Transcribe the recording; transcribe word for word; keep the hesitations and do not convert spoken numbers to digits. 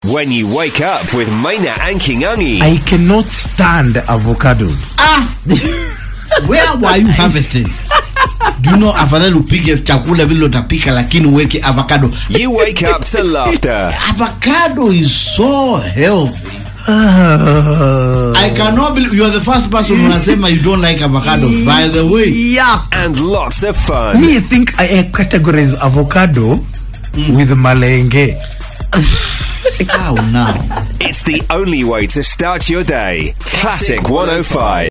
When you wake up with Maina Kageni. I cannot stand avocados. Ah! Where were you harvesting? Do you know afadhali upige chakula vile utapika lakini uweke avocado? You wake up to laughter. Avocado is so healthy. Uh, I cannot believe you are the first person who has said you don't like avocados. By the way, yeah, and lots of fun. Me think I categorize avocado mm. with malenge. How now? It's the only way to start your day. Classic one oh five.